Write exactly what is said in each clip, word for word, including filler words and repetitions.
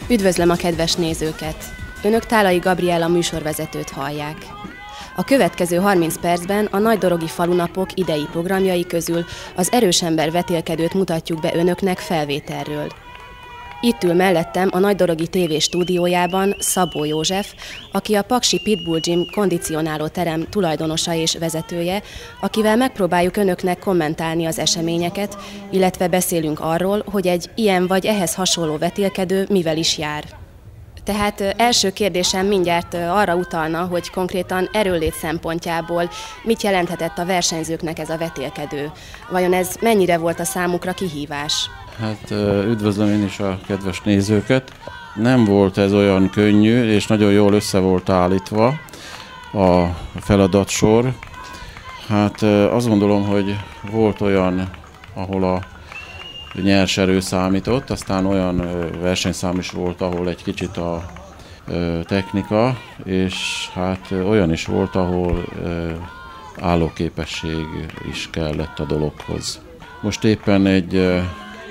Üdvözlöm a kedves nézőket! Önök Tálai Gabriella műsorvezetőt hallják. A következő harminc percben a Nagydorogi Falunapok idei programjai közül az Erősember vetélkedőt mutatjuk be önöknek felvételről. Itt ül mellettem a Nagydorogi té vé stúdiójában Szabó József, aki a Paksi Pitbull Gym kondicionáló terem tulajdonosa és vezetője, akivel megpróbáljuk önöknek kommentálni az eseményeket, illetve beszélünk arról, hogy egy ilyen vagy ehhez hasonló vetélkedő mivel is jár. Tehát első kérdésem mindjárt arra utalna, hogy konkrétan erőllét szempontjából mit jelenthetett a versenyzőknek ez a vetélkedő? Vajon ez mennyire volt a számukra kihívás? Hát üdvözlöm én is a kedves nézőket. Nem volt ez olyan könnyű, és nagyon jól össze volt állítva a feladatsor. Hát azt gondolom, hogy volt olyan, ahol a nyers erő számított, aztán olyan versenyszám is volt, ahol egy kicsit a technika, és hát olyan is volt, ahol állóképesség is kellett a dologhoz. Most éppen egy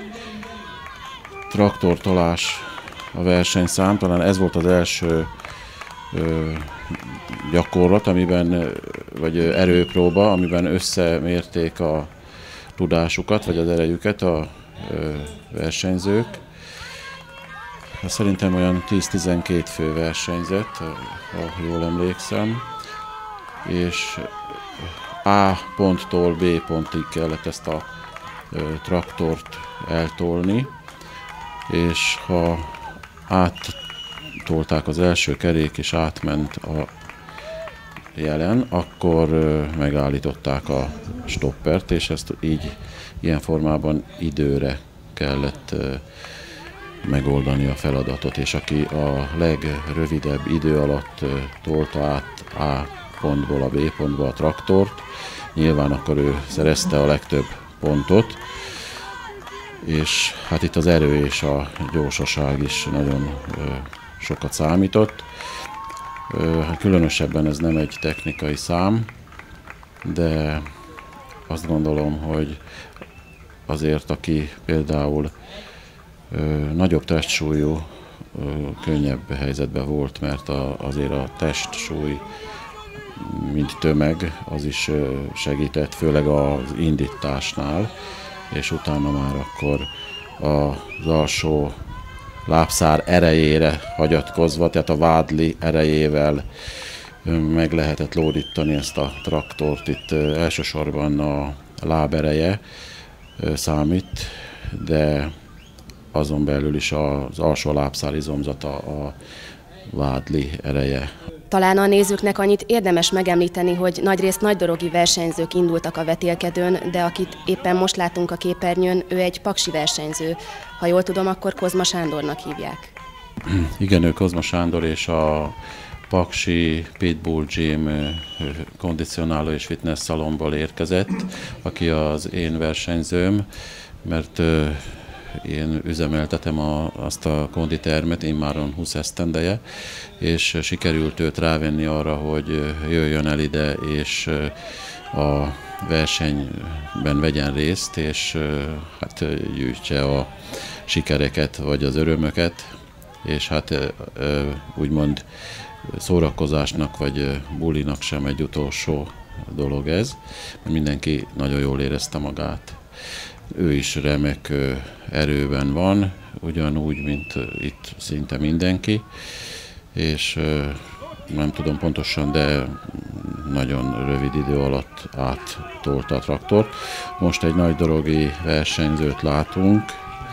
traktortolás a versenyszám, talán ez volt az első ö, gyakorlat, amiben, vagy erőpróba, amiben összemérték a tudásukat, vagy az erejüket a ö, versenyzők. Szerintem olyan tíz-tizenkét fő versenyzett, ha jól emlékszem, és A ponttól B pontig kellett ezt a ö, traktort eltolni, és ha áttolták az első kerék és átment a jelen, akkor megállították a stoppert, és ezt így ilyen formában időre kellett megoldani a feladatot, és aki a legrövidebb idő alatt tolta át A pontból a B pontba a traktort, nyilván akkor ő szerezte a legtöbb pontot, és hát itt az erő és a gyorsaság is nagyon ö, sokat számított. Ö, hát különösebben ez nem egy technikai szám, de azt gondolom, hogy azért, aki például ö, nagyobb testsúlyú, ö, könnyebb helyzetben volt, mert a, azért a testsúly, mint tömeg, az is ö, segített, főleg az indításnál, és utána már akkor az alsó lábszár erejére hagyatkozva, tehát a vádli erejével meg lehetett lódítani ezt a traktort. Itt elsősorban a láb ereje számít, de azon belül is az alsó lábszár izomzata a vádli ereje. Talán a nézőknek annyit érdemes megemlíteni, hogy nagyrészt nagydorogi versenyzők indultak a vetélkedőn, de akit éppen most látunk a képernyőn, ő egy paksi versenyző. Ha jól tudom, akkor Kozma Sándornak hívják. Igen, ő Kozma Sándor, és a Paksi Pitbull Gym kondicionáló és fitness szalomból érkezett, aki az én versenyzőm, mert én üzemeltetem a, azt a konditermet immáron húsz esztendeje, és sikerült őt rávenni arra, hogy jöjjön el ide, és a versenyben vegyen részt, és hát gyűjtse a sikereket, vagy az örömöket, és hát úgymond szórakozásnak, vagy bulinak sem egy utolsó dolog ez, mert mindenki nagyon jól érezte magát. Ő is remek erőben van, ugyanúgy, mint itt szinte mindenki, és nem tudom pontosan, de nagyon rövid idő alatt áttolta a traktort. Most egy nagydorogi versenyzőt látunk,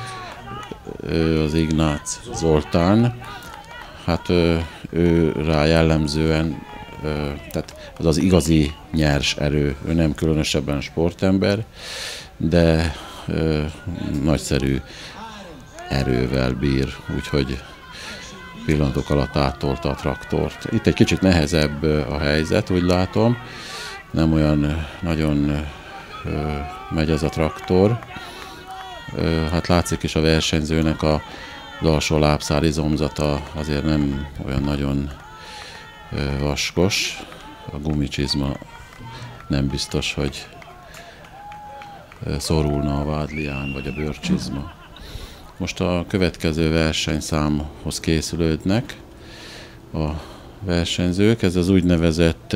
az Ignác Zoltán. Hát ő rá jellemzően, tehát az az igazi nyers erő, ő nem különösebben sportember, de ö, nagyszerű erővel bír, úgyhogy pillanatok alatt áttolta a traktort. Itt egy kicsit nehezebb a helyzet, úgy látom, nem olyan nagyon ö, megy ez a traktor. Ö, hát látszik is a versenyzőnek a az alsó lábszár izomzata azért nem olyan nagyon ö, vaskos, a gumicsizma nem biztos, hogy szorulna a vádlián, vagy a bőrcsizma. Most a következő versenyszámhoz készülődnek a versenyzők. Ez az úgynevezett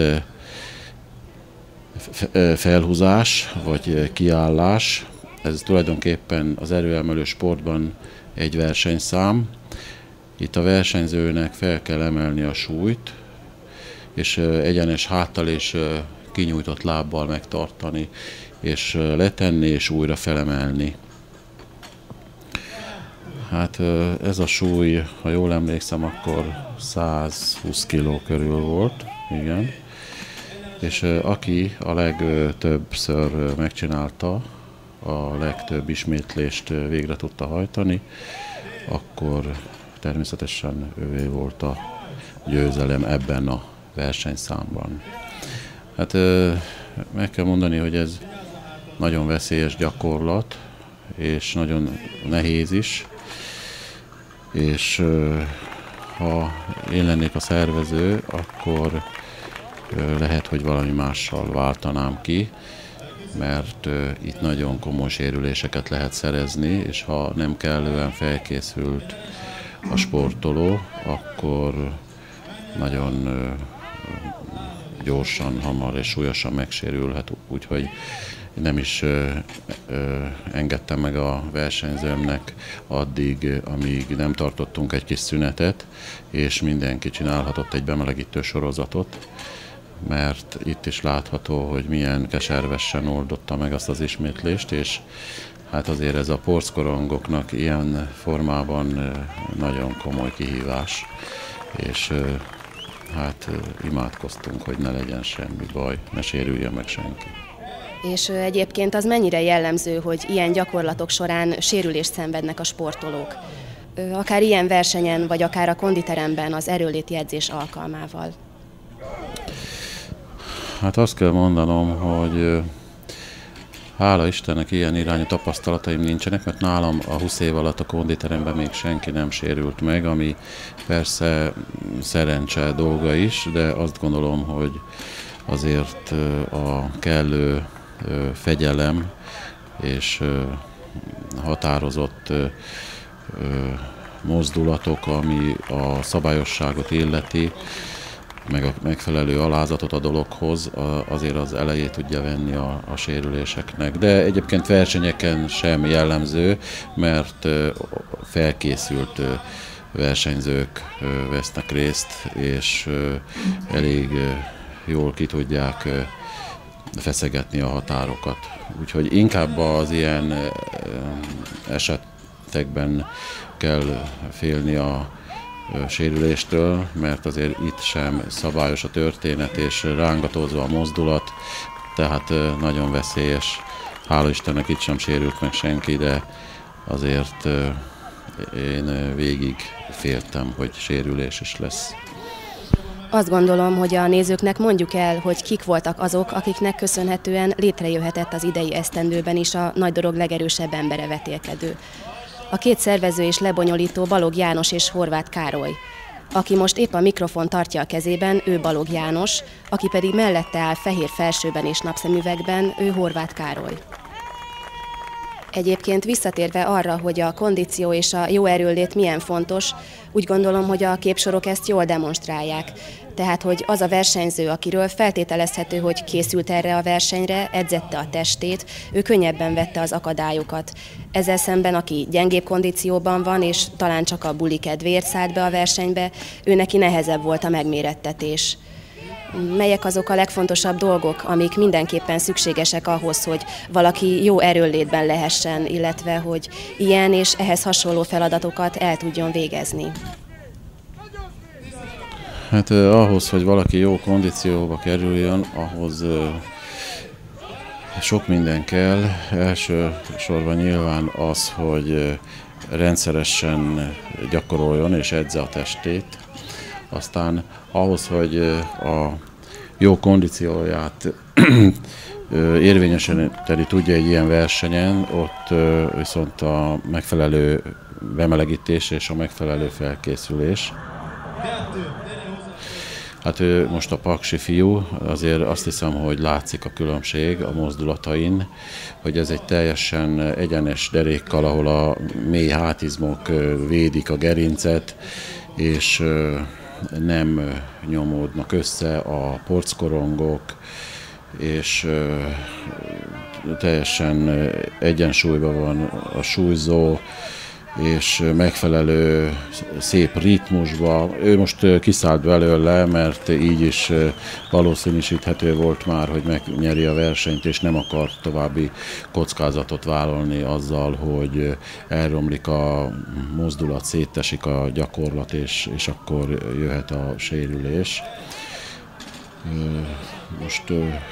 felhúzás vagy kiállás. Ez tulajdonképpen az erőemelő sportban egy versenyszám. Itt a versenyzőnek fel kell emelni a súlyt, és egyenes háttal és kinyújtott lábbal megtartani, és letenni, és újra felemelni. Hát ez a súly, ha jól emlékszem, akkor százhúsz kiló körül volt, igen. És aki a legtöbbször megcsinálta, a legtöbb ismétlést végre tudta hajtani, akkor természetesen ővé volt a győzelem ebben a versenyszámban. Hát meg kell mondani, hogy ez nagyon veszélyes gyakorlat, és nagyon nehéz is, és ha én lennék a szervező, akkor lehet, hogy valami mással váltanám ki, mert itt nagyon komoly sérüléseket lehet szerezni, és ha nem kellően felkészült a sportoló, akkor nagyon gyorsan, hamar és súlyosan megsérülhet, úgyhogy nem is ö, ö, engedtem meg a versenyzőmnek addig, amíg nem tartottunk egy kis szünetet, és mindenki csinálhatott egy bemelegítő sorozatot, mert itt is látható, hogy milyen keservesen oldotta meg azt az ismétlést, és hát azért ez a porckorongoknak ilyen formában nagyon komoly kihívás, és hát imádkoztunk, hogy ne legyen semmi baj, ne sérüljön meg senki. És egyébként az mennyire jellemző, hogy ilyen gyakorlatok során sérülést szenvednek a sportolók? Akár ilyen versenyen, vagy akár a konditeremben az erőléti edzés alkalmával? Hát azt kell mondanom, hogy hála Istennek ilyen irányú tapasztalataim nincsenek, mert nálam a húsz év alatt a konditeremben még senki nem sérült meg, ami persze szerencse dolga is, de azt gondolom, hogy azért a kellő fegyelem és határozott mozdulatok, ami a szabályosságot illeti, meg a megfelelő alázatot a dologhoz, azért az elejét tudja venni a, a sérüléseknek. De egyébként versenyeken sem jellemző, mert felkészült versenyzők vesznek részt, és elég jól ki tudják feszegetni a határokat. Úgyhogy inkább az ilyen esetekben kell félni a sérüléstől, mert azért itt sem szabályos a történet, és rángatózó a mozdulat, tehát nagyon veszélyes. Hála Istennek itt sem sérült meg senki, de azért én végig féltem, hogy sérülés is lesz. Azt gondolom, hogy a nézőknek mondjuk el, hogy kik voltak azok, akiknek köszönhetően létrejöhetett az idei esztendőben is a nagy dolog legerősebb embere vetélkedő. A két szervező és lebonyolító Balogh János és Horváth Károly. Aki most épp a mikrofon tartja a kezében, ő Balogh János, aki pedig mellette áll fehér felsőben és napszemüvegben, ő Horváth Károly. Egyébként visszatérve arra, hogy a kondíció és a jó erőllét milyen fontos, úgy gondolom, hogy a képsorok ezt jól demonstrálják. Tehát, hogy az a versenyző, akiről feltételezhető, hogy készült erre a versenyre, edzette a testét, ő könnyebben vette az akadályokat. Ezzel szemben, aki gyengébb kondícióban van, és talán csak a buli kedvéért szállt be a versenybe, ő neki nehezebb volt a megmérettetés. Melyek azok a legfontosabb dolgok, amik mindenképpen szükségesek ahhoz, hogy valaki jó erőnlétben lehessen, illetve hogy ilyen és ehhez hasonló feladatokat el tudjon végezni? Hát eh, ahhoz, hogy valaki jó kondícióba kerüljön, ahhoz eh, sok minden kell. Elsősorban nyilván az, hogy eh, rendszeresen gyakoroljon és edze a testét. Aztán ahhoz, hogy a jó kondícióját érvényesíteni tudja egy ilyen versenyen, ott viszont a megfelelő bemelegítés és a megfelelő felkészülés. Hát ő most a paksi fiú, azért azt hiszem, hogy látszik a különbség a mozdulatain, hogy ez egy teljesen egyenes derékkal, ahol a mély hátizmok védik a gerincet, és nem nyomódnak össze a porckorongok, és teljesen egyensúlyban van a súlyzó, és megfelelő szép ritmusba. Ő most kiszállt belőle, mert így is valószínűsíthető volt már, hogy megnyeri a versenyt, és nem akar további kockázatot vállalni azzal, hogy elromlik a mozdulat, szétesik a gyakorlat, és, és akkor jöhet a sérülés. Most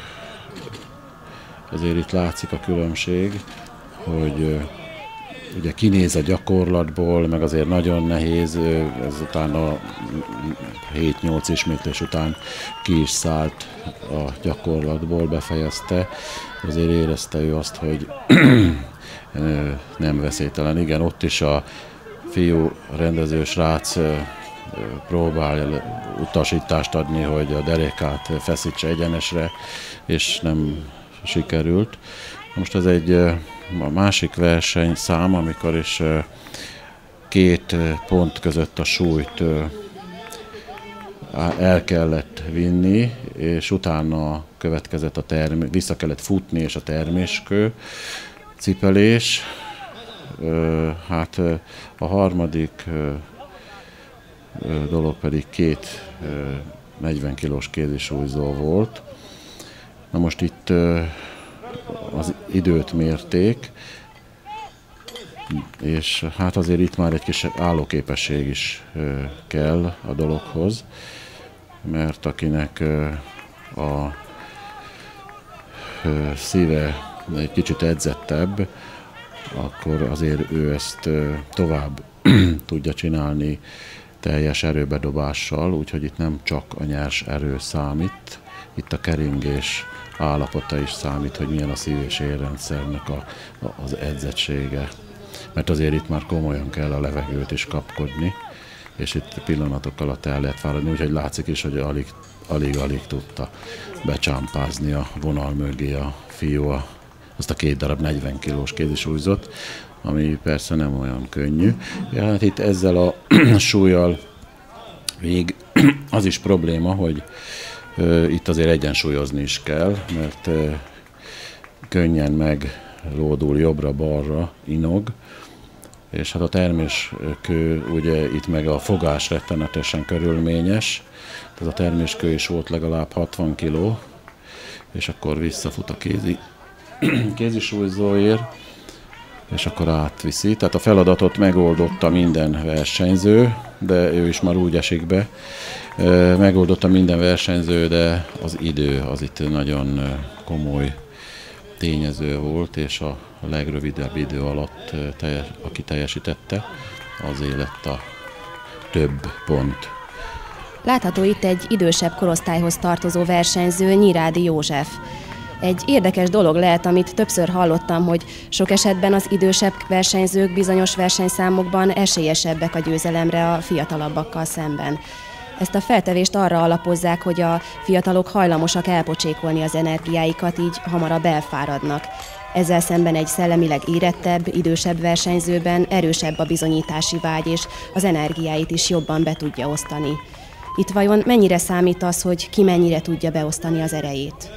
azért itt látszik a különbség, hogy ugye kinéz a gyakorlatból, meg azért nagyon nehéz, ezután a hét-nyolc ismétlés után ki is szállt a gyakorlatból, befejezte. Azért érezte ő azt, hogy nem veszélytelen. Igen, ott is a fiú, a rendező srác próbál utasítást adni, hogy a derékát feszítse egyenesre, és nem sikerült. Most ez egy a másik versenyszám, amikor is két pont között a súlyt el kellett vinni, és utána következett a term- vissza kellett futni, és a terméskő cipelés. Hát a harmadik dolog pedig két negyven kilós kézisúlyzó volt. Na most itt az időt mérték, és hát azért itt már egy kis állóképesség is kell a dologhoz, mert akinek a szíve egy kicsit edzettebb, akkor azért ő ezt tovább tudja csinálni teljes erőbedobással, úgyhogy itt nem csak a nyers erő számít, itt a keringés állapota is számít, hogy milyen a szív- és érrendszernek a, a, az edzettsége. Mert azért itt már komolyan kell a levegőt is kapkodni, és itt pillanatok alatt el lehet fáradni, úgyhogy látszik is, hogy alig, alig, alig tudta becsámpázni a vonal mögé a fiú a, azt a két darab negyven kilós kézisúlyzót, ami persze nem olyan könnyű. Ja, hát itt ezzel a súlyjal még az is probléma, hogy itt azért egyensúlyozni is kell, mert könnyen meglódul jobbra-balra, inog, és hát a terméskő, ugye itt meg a fogás rettenetesen körülményes, ez a terméskő is volt legalább hatvan kiló, és akkor visszafut a kézi, kézisúlyzóért, és akkor átviszi. Tehát a feladatot megoldotta minden versenyző, de ő is már úgy esik be. Megoldotta minden versenyző, de az idő az itt nagyon komoly tényező volt, és a legrövidebb idő alatt, aki teljesítette, azért lett a több pont. Látható itt egy idősebb korosztályhoz tartozó versenyző, Nyirádi József. Egy érdekes dolog lehet, amit többször hallottam, hogy sok esetben az idősebb versenyzők bizonyos versenyszámokban esélyesebbek a győzelemre a fiatalabbakkal szemben. Ezt a feltevést arra alapozzák, hogy a fiatalok hajlamosak elpocsékolni az energiáikat, így hamarabb elfáradnak. Ezzel szemben egy szellemileg érettebb, idősebb versenyzőben erősebb a bizonyítási vágy, és az energiáit is jobban be tudja osztani. Itt vajon mennyire számít az, hogy ki mennyire tudja beosztani az erejét?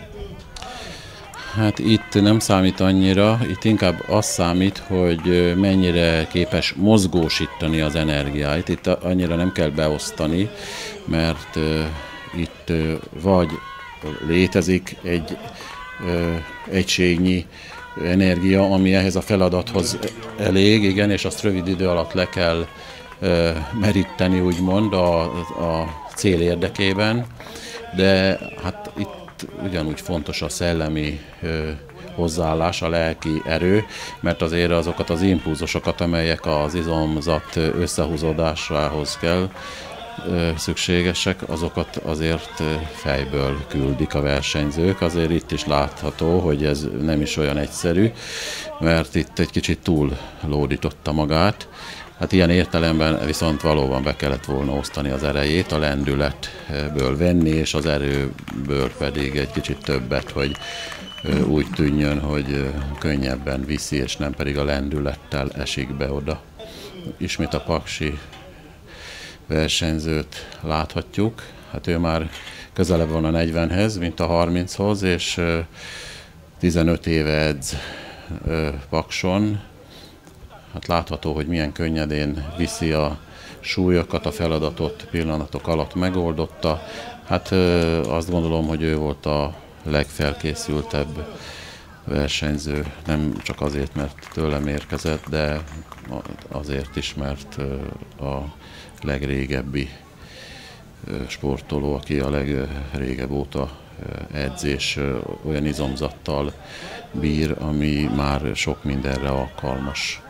Hát itt nem számít annyira, itt inkább az számít, hogy mennyire képes mozgósítani az energiáit. Itt annyira nem kell beosztani, mert uh, itt uh, vagy létezik egy uh, egységnyi energia, ami ehhez a feladathoz elég, igen, és azt rövid idő alatt le kell uh, meríteni, úgymond, a, a cél érdekében, de hát itt ugyanúgy fontos a szellemi ö, hozzáállás, a lelki erő, mert azért azokat az impulzusokat, amelyek az izomzat összehúzódásához kell ö, szükségesek, azokat azért ö, fejből küldik a versenyzők. Azért itt is látható, hogy ez nem is olyan egyszerű, mert itt egy kicsit túl lódította magát. Hát ilyen értelemben viszont valóban be kellett volna osztani az erejét, a lendületből venni, és az erőből pedig egy kicsit többet, hogy úgy tűnjön, hogy könnyebben viszi, és nem pedig a lendülettel esik be oda. Ismét a paksi versenyzőt láthatjuk. Hát ő már közelebb van a negyvenhez, mint a harminchoz, és tizenöt éve edz Pakson. Hát látható, hogy milyen könnyedén viszi a súlyokat, a feladatot pillanatok alatt megoldotta. Hát azt gondolom, hogy ő volt a legfelkészültebb versenyző, nem csak azért, mert tőlem érkezett, de azért is, mert a legrégebbi sportoló, aki a legrégebb óta edz, és olyan izomzattal bír, ami már sok mindenre alkalmas.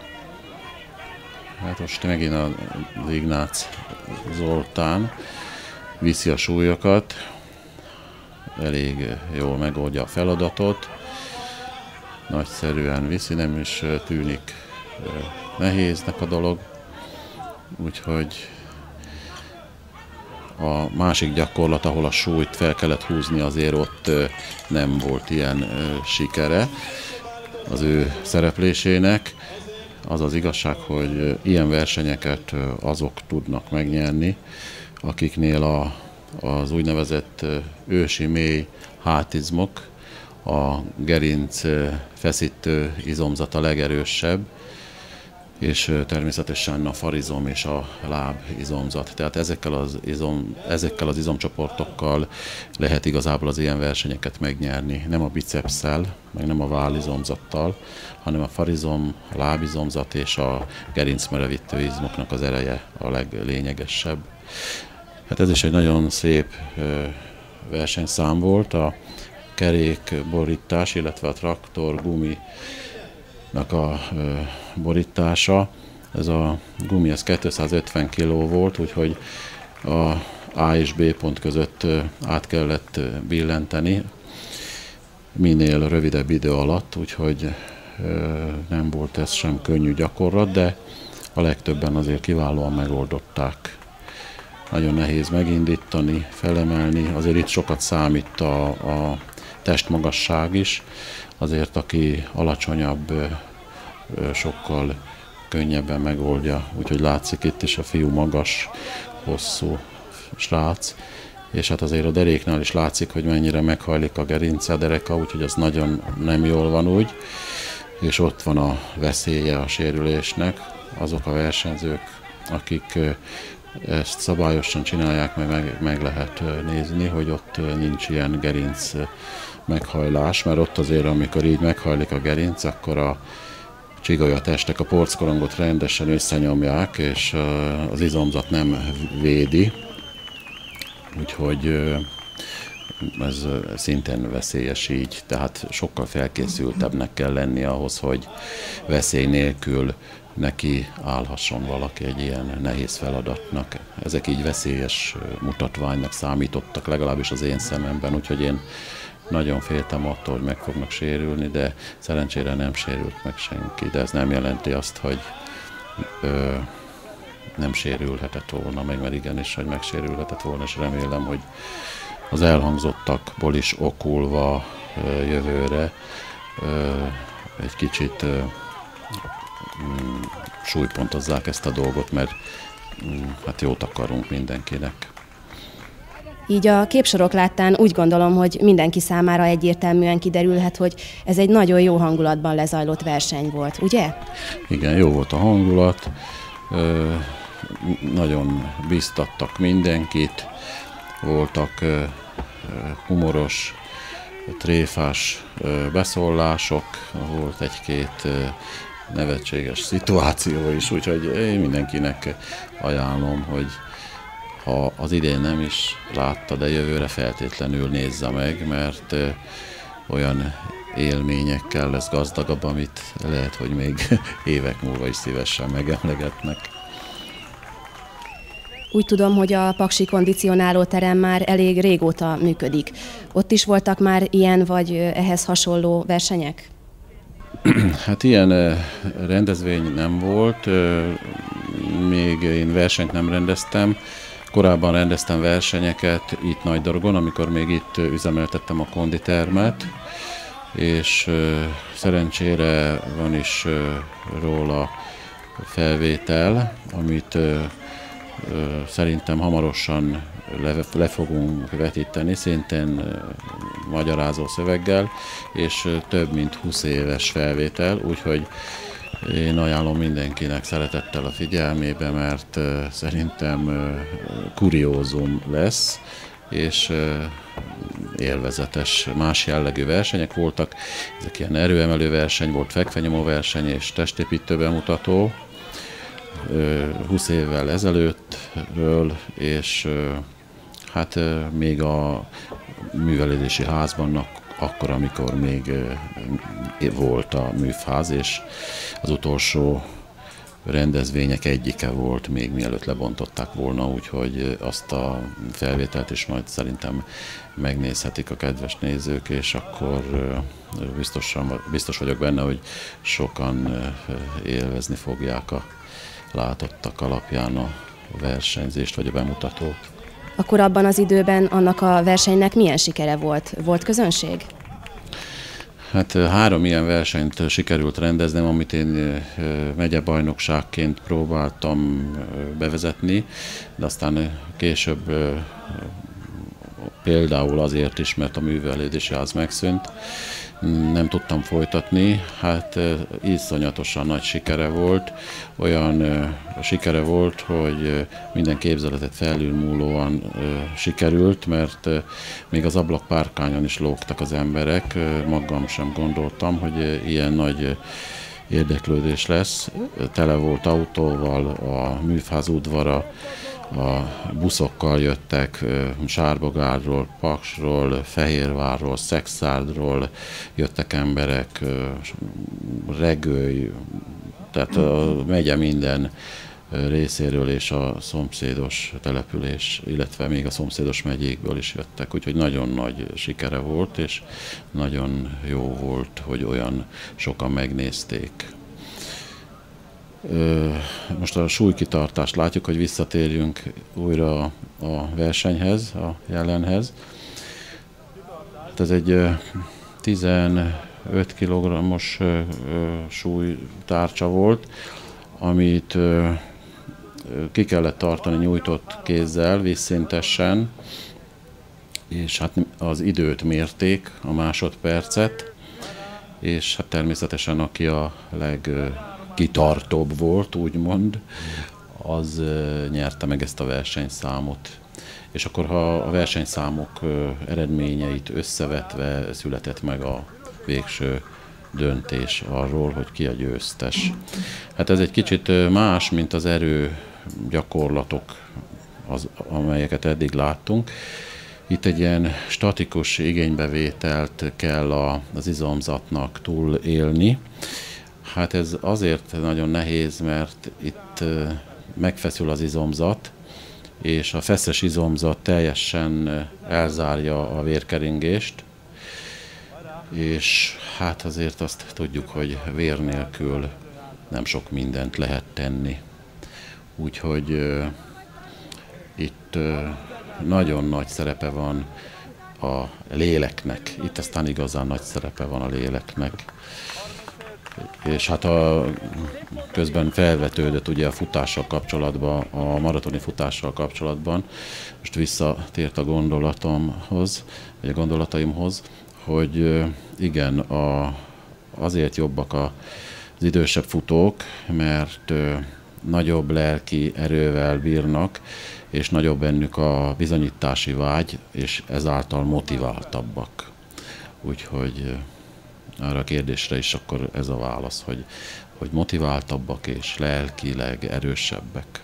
Hát most megint az Ignác Zoltán viszi a súlyokat, elég jól megoldja a feladatot, nagyszerűen viszi, nem is tűnik nehéznek a dolog, úgyhogy a másik gyakorlat, ahol a súlyt fel kellett húzni, azért ott nem volt ilyen sikere az ő szereplésének. Az az igazság, hogy ilyen versenyeket azok tudnak megnyerni, akiknél a, az úgynevezett ősi mély hátizmok, a gerinc feszítő izomzat a legerősebb, és természetesen a farizom és a láb izomzat. Tehát ezekkel az, izom, ezekkel az izomcsoportokkal lehet igazából az ilyen versenyeket megnyerni. Nem a bicepsszel, meg nem a vállizomzattal, hanem a farizom, a lábizomzat és a gerincmerevítő izmoknak az ereje a leglényegesebb. Hát ez is egy nagyon szép versenyszám volt. A kerékborítás, illetve a traktor gumi a borítása. Ez a gumi ez kétszázötven kiló volt, úgyhogy a A és B pont között át kellett billenteni minél rövidebb idő alatt, úgyhogy nem volt ez sem könnyű gyakorlat, de a legtöbben azért kiválóan megoldották. Nagyon nehéz megindítani, felemelni, azért itt sokat számít a, a testmagasság is, azért aki alacsonyabb, sokkal könnyebben megoldja, úgyhogy látszik itt is a fiú magas, hosszú srác, és hát azért a deréknál is látszik, hogy mennyire meghajlik a gerince, a dereka, úgyhogy az nagyon nem jól van úgy, és ott van a veszélye a sérülésnek. Azok a versenyzők, akik ezt szabályosan csinálják, mert meg, meg lehet nézni, hogy ott nincs ilyen gerinc meghajlás, mert ott azért, amikor így meghajlik a gerinc, akkor a csigolya testek a porckorongot rendesen összenyomják, és az izomzat nem védi, úgyhogy ez szintén veszélyes így, tehát sokkal felkészültebbnek kell lenni ahhoz, hogy veszély nélkül neki állhasson valaki egy ilyen nehéz feladatnak. Ezek így veszélyes mutatványnak számítottak, legalábbis az én szememben, úgyhogy én nagyon féltem attól, hogy meg fognak sérülni, de szerencsére nem sérült meg senki, de ez nem jelenti azt, hogy ö, nem sérülhetett volna meg, mert igenis, hogy megsérülhetett volna, és remélem, hogy az elhangzottakból is okulva ö, jövőre ö, egy kicsit ö, mm, súlypontozzák ezt a dolgot, mert mm, hát jót akarunk mindenkinek. Így a képsorok láttán úgy gondolom, hogy mindenki számára egyértelműen kiderülhet, hogy ez egy nagyon jó hangulatban lezajlott verseny volt, ugye? Igen, jó volt a hangulat, ö, nagyon biztattak mindenkit, voltak ö, humoros, tréfás ö, beszólások, volt egy-két ö, nevetséges szituáció is, úgyhogy én mindenkinek ajánlom, hogy ha az idén nem is látta, de jövőre feltétlenül nézze meg, mert olyan élményekkel lesz gazdagabb, amit lehet, hogy még évek múlva is szívesen megemlegetnek. Úgy tudom, hogy a paksi kondicionáló terem már elég régóta működik. Ott is voltak már ilyen vagy ehhez hasonló versenyek? Hát ilyen rendezvény nem volt. még én versenyt nem rendeztem. Korábban rendeztem versenyeket itt Nagydorogon, amikor még itt üzemeltettem a konditermet, és szerencsére van is róla felvétel, amit szerintem hamarosan le, le fogunk vetíteni, szintén magyarázó szöveggel, és több mint húsz éves felvétel, úgyhogy én ajánlom mindenkinek szeretettel a figyelmébe, mert szerintem kuriózum lesz, és élvezetes, más jellegű versenyek voltak. Ezek ilyen erőemelő verseny volt, fekvenyomó verseny és testépítő bemutató húsz évvel ezelőttről, és hát még a művelődési házban akkor, amikor még volt a műfáz, és az utolsó rendezvények egyike volt, még mielőtt lebontották volna, úgyhogy azt a felvételt is majd szerintem megnézhetik a kedves nézők, és akkor biztosan, biztos vagyok benne, hogy sokan élvezni fogják a látottak alapján a versenyzést vagy a bemutatót. Akkor abban az időben annak a versenynek milyen sikere volt? Volt közönség? Hát három ilyen versenyt sikerült rendeznem, amit én megyebajnokságként próbáltam bevezetni, de aztán később például azért is, mert a művelődési ház megszűnt, nem tudtam folytatni, hát iszonyatosan nagy sikere volt, olyan sikere volt, hogy minden képzeletet felülmúlóan sikerült, mert még az ablakpárkányon is lógtak az emberek, magam sem gondoltam, hogy ilyen nagy érdeklődés lesz. Tele volt autóval, a műfáz udvara, a buszokkal jöttek Sárbogárról, Paksról, Fehérvárról, Szexárdról jöttek emberek, Regőly, tehát a megye minden részéről és a szomszédos település, illetve még a szomszédos megyékből is jöttek, úgyhogy nagyon nagy sikere volt, és nagyon jó volt, hogy olyan sokan megnézték. Most a súlykitartást látjuk, hogy visszatérjünk újra a versenyhez, a jelenhez. Ez egy tizenöt kilogrammos súlytárcsa volt, amit ki kellett tartani nyújtott kézzel, vízszintesen, és hát az időt mérték, a másodpercet, és hát természetesen aki a leg kitartóbb volt, úgymond, az nyerte meg ezt a versenyszámot. És akkor, ha a versenyszámok eredményeit összevetve született meg a végső döntés arról, hogy ki a győztes. Hát ez egy kicsit más, mint az erő gyakorlatok, az, amelyeket eddig láttunk. Itt egy ilyen statikus igénybevételt kell az izomzatnak túlélni. Hát ez azért nagyon nehéz, mert itt megfeszül az izomzat, és a feszes izomzat teljesen elzárja a vérkeringést, és hát azért azt tudjuk, hogy vér nélkül nem sok mindent lehet tenni. Úgyhogy uh, itt uh, nagyon nagy szerepe van a léleknek. Itt aztán igazán nagy szerepe van a léleknek. És hát a, közben felvetődött ugye a futással kapcsolatban, a maratoni futással kapcsolatban, most visszatért a gondolatomhoz, vagy a gondolataimhoz, hogy igen, a, azért jobbak a, az idősebb futók, mert nagyobb lelki erővel bírnak, és nagyobb bennük a bizonyítási vágy, és ezáltal motiváltabbak. Úgyhogy arra a kérdésre is akkor ez a válasz, hogy, hogy motiváltabbak és lelkileg erősebbek.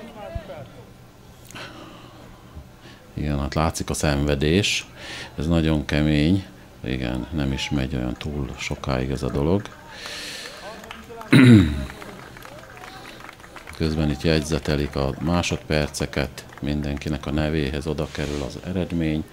Igen, hát látszik a szenvedés, ez nagyon kemény, igen, nem is megy olyan túl sokáig ez a dolog. Közben itt jegyzetelik a másodperceket, mindenkinek a nevéhez oda kerül az eredmény,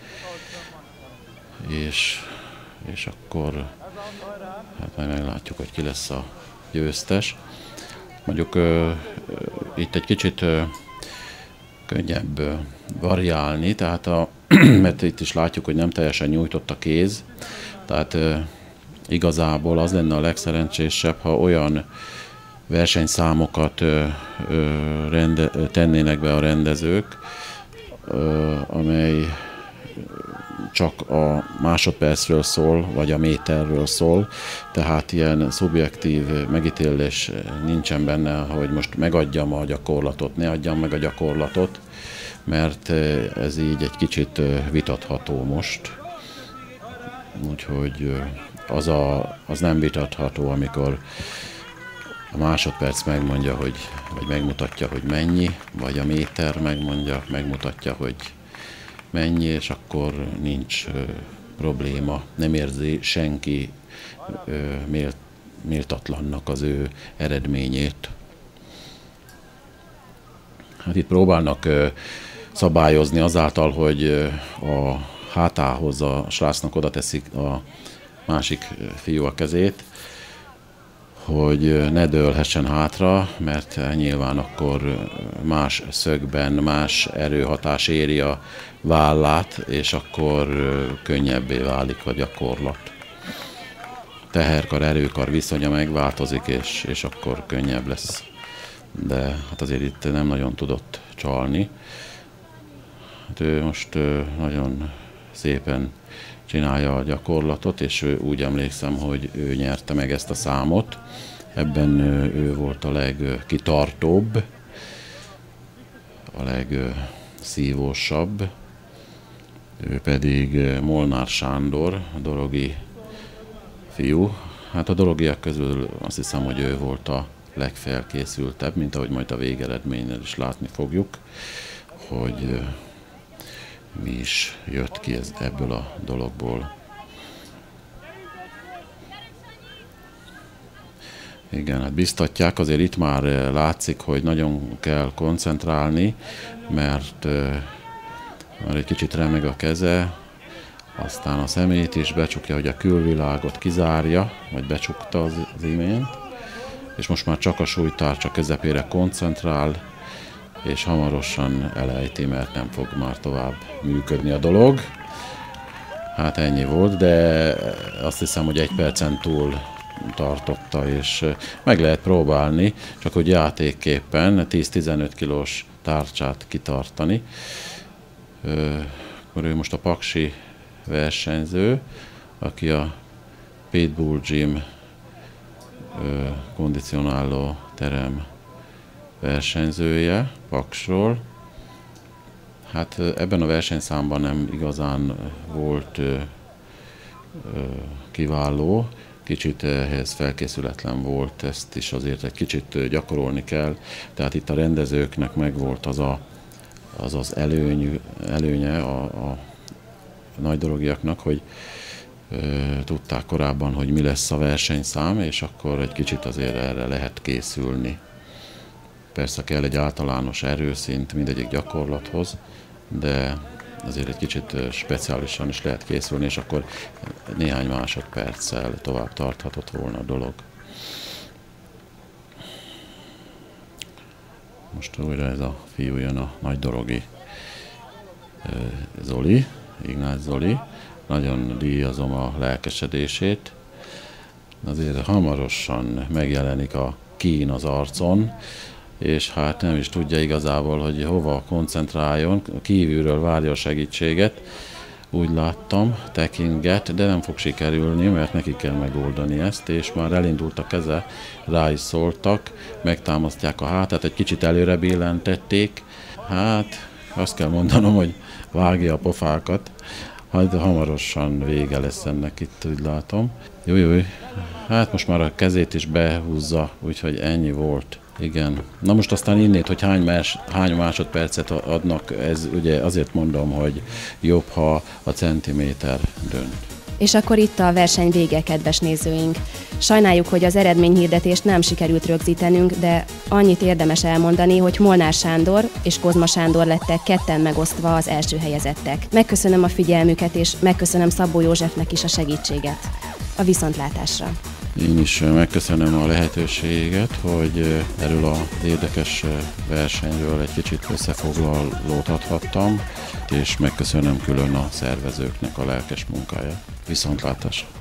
és, és akkor hát majd meglátjuk, hogy ki lesz a győztes. Mondjuk uh, itt egy kicsit uh, könnyebb uh, variálni, tehát a, mert itt is látjuk, hogy nem teljesen nyújtott a kéz, tehát uh, igazából az lenne a legszerencsésebb, ha olyan versenyszámokat ö, ö, rende, tennének be a rendezők, ö, amely csak a másodpercről szól, vagy a méterről szól, tehát ilyen szubjektív megítélés nincsen benne, hogy most megadjam a gyakorlatot, ne adjam meg a gyakorlatot, mert ez így egy kicsit vitatható most. Úgyhogy az, a, az nem vitatható, amikor a másodperc megmondja, hogy, vagy megmutatja, hogy mennyi, vagy a méter megmondja, megmutatja, hogy mennyi, és akkor nincs ö, probléma. Nem érzi senki ö, mélt, méltatlannak az ő eredményét. Hát itt próbálnak ö, szabályozni azáltal, hogy ö, a hátához a srácnak oda teszik a másik fiú a kezét, hogy ne dőlhessen hátra, mert nyilván akkor más szögben, más erőhatás éri a vállát, és akkor könnyebbé válik a gyakorlat. Teherkar, erőkar viszonya megváltozik, és, és akkor könnyebb lesz. De hát azért itt nem nagyon tudott csalni. Hát ő most nagyon szépen csinálja a gyakorlatot, és ő, úgy emlékszem, hogy ő nyerte meg ezt a számot. Ebben ő volt a legkitartóbb, a legszívósabb. Ő pedig Molnár Sándor, a dorogi fiú. Hát a dorogiak közül azt hiszem, hogy ő volt a legfelkészültebb, mint ahogy majd a végeredménynél is látni fogjuk, hogy mi is jött ki ez, ebből a dologból. Igen, hát biztatják, azért itt már látszik, hogy nagyon kell koncentrálni, mert már egy kicsit remeg a keze, aztán a szemét is becsukja, hogy a külvilágot kizárja, vagy becsukta az, az imént, és most már csak a súlytárcsa közepére koncentrál, és hamarosan elejti, mert nem fog már tovább működni a dolog. Hát ennyi volt, de azt hiszem, hogy egy percen túl tartotta, és meg lehet próbálni, csak hogy játékképpen tíz-tizenöt kilós tárcsát kitartani. Akkor ő most a paksi versenyző, aki a Pitbull Gym kondicionáló terem versenyzője Paksról. Hát ebben a versenyszámban nem igazán volt ö, ö, kiváló, kicsit ehhez felkészületlen volt, ezt is azért egy kicsit gyakorolni kell. Tehát itt a rendezőknek megvolt az a, az, az előny, előnye a, a nagydorogiaknak, hogy ö, tudták korábban, hogy mi lesz a versenyszám, és akkor egy kicsit azért erre lehet készülni. Persze kell egy általános erőszint mindegyik gyakorlathoz, de azért egy kicsit speciálisan is lehet készülni, és akkor néhány másodperccel tovább tarthatott volna a dolog. Most újra ez a fiú jön, a nagydorogi Zoli, Ignác Zoli. Nagyon díjazom a lelkesedését. Azért hamarosan megjelenik a kín az arcon, és hát nem is tudja igazából, hogy hova koncentráljon, kívülről várja a segítséget, úgy láttam, tekinget, de nem fog sikerülni, mert neki kell megoldani ezt, és már elindult a keze, rá is szóltak, megtámasztják a hátát, egy kicsit előre billentették, hát azt kell mondanom, hogy vágja a pofákat, hát hamarosan vége lesz ennek itt, úgy látom. Jó, jó, hát most már a kezét is behúzza, úgyhogy ennyi volt. Igen. Na most aztán innét, hogy hány, más, hány másodpercet adnak, ez ugye azért mondom, hogy jobb, ha a centiméter dönt. És akkor itt a verseny vége, kedves nézőink. Sajnáljuk, hogy az eredményhirdetést nem sikerült rögzítenünk, de annyit érdemes elmondani, hogy Molnár Sándor és Kozma Sándor lettek ketten megosztva az első helyezettek. Megköszönöm a figyelmüket, és megköszönöm Szabó Józsefnek is a segítséget. A viszontlátásra! Én is megköszönöm a lehetőséget, hogy erről az érdekes versenyről egy kicsit összefoglalót adhattam, és megköszönöm külön a szervezőknek a lelkes munkáját. Viszontlátásra!